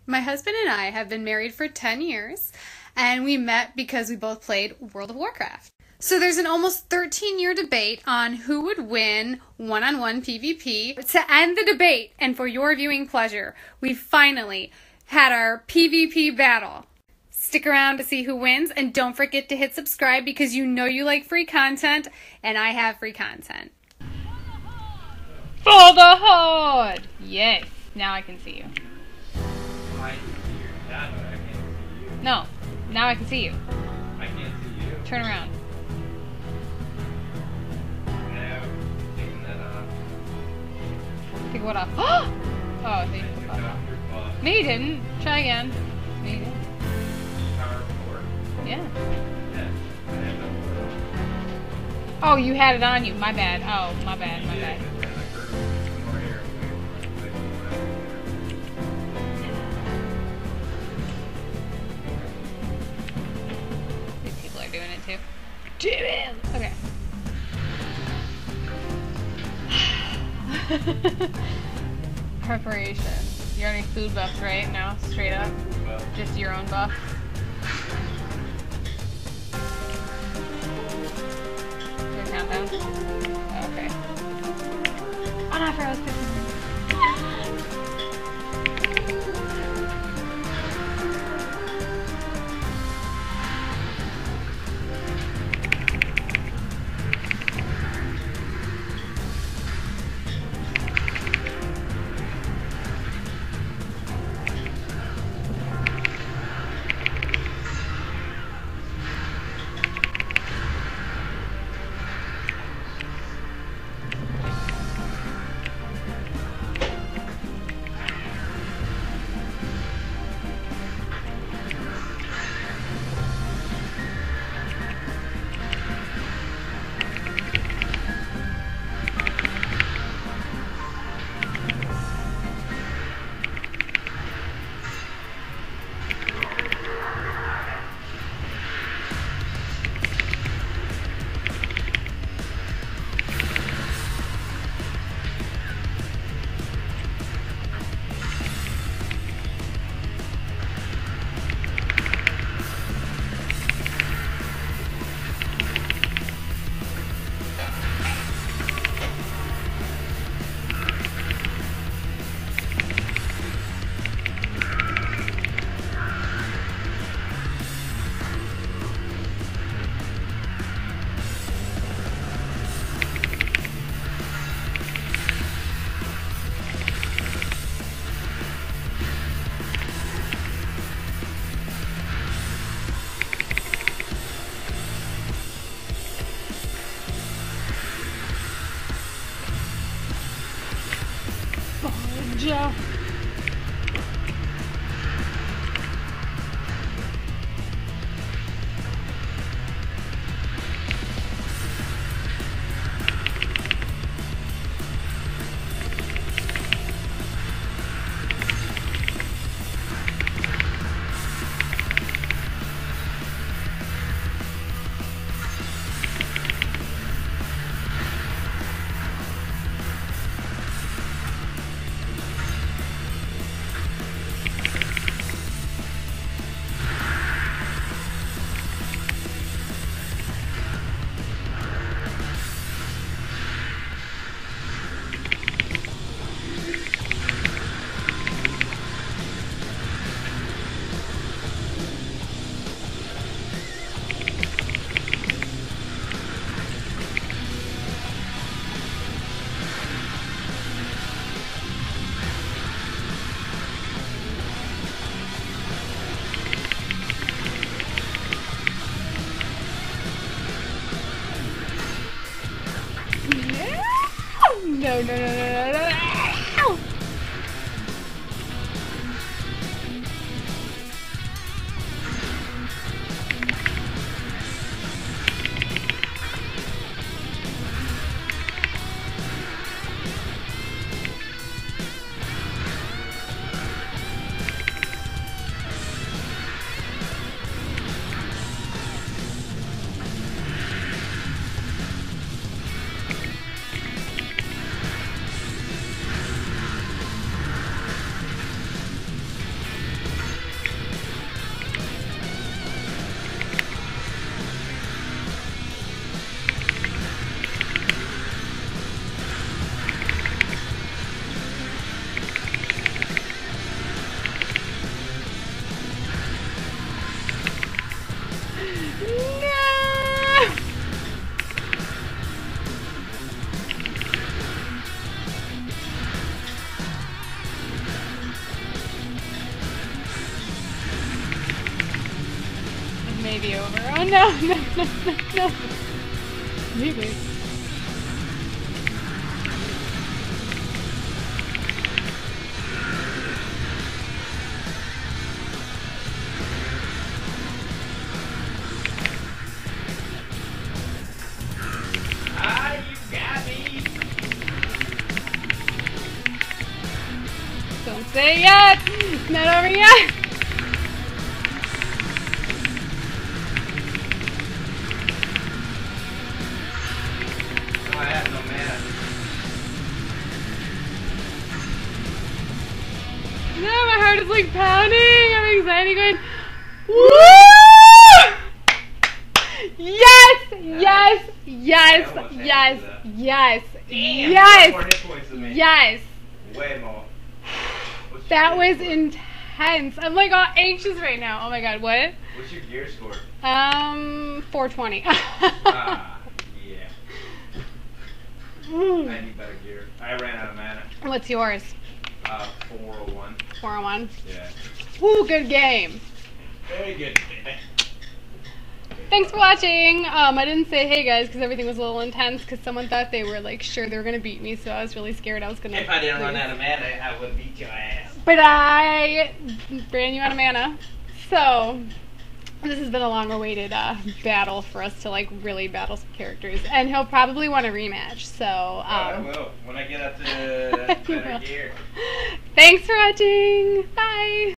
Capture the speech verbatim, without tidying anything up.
My husband and I have been married for ten years, and we met because we both played World of Warcraft. So there's an almost thirteen-year debate on who would win one-on-one PvP. To end the debate, and for your viewing pleasure, we finally had our PvP battle. Stick around to see who wins, and don't forget to hit subscribe because you know you like free content, and I have free content. For the Horde! Yes, now I can see you. I can see your shadow, I can't see you. No, now I can see you. I can't see you. Turn around. No, taking that off. Take what off? Oh, I think I you took took off off. your buff. No, you didn't. Try again. No, you didn't. Power four. Yeah. Yeah, I have no four. Oh, you had it on you. My bad. Oh, my bad. My Yeah, bad. and then I heard some more air. Like, These people are doing it too. Do it! Okay. Preparation. You're on any food buffs right now? Straight up? well, Just your own buff? Your countdown? Oh, okay. Oh no, I forgot I was picking. Joe. No, no, no, no, no, no, no. may be over. Oh no, no, no, no, no. Maybe. Ah, you got me. Don't say it yet. It's not over yet. No, I have no mana. No, my heart is like pounding. I'm anxiety going. Woo! Yes! Yes! Yes! I almost had Yes! that. Yes! Damn, Yes! you got more hit points than me. Yes! Way more. What's your That gear was score? intense. I'm like all anxious right now. Oh my god, what? What's your gear score? Um, four twenty. Ah, yeah. Mm. I need better gear. I ran out of mana. What's yours? Uh, four oh one. four oh one. Yeah. Ooh, good game. Very good. Thanks for watching. Um, I didn't say hey guys because everything was a little intense because someone thought they were like sure they were gonna beat me, so I was really scared I was gonna. If I didn't run lose. out of mana, I would beat your ass. But I ran you out of mana. So this has been a long-awaited uh, battle for us to like really battle some characters, and he'll probably want a rematch. So um, I will when I get up to You better will. gear. Thanks for watching. Bye.